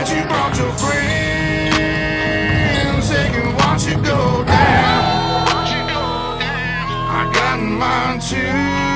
that you brought your friends, they can watch you go down. I got mine too.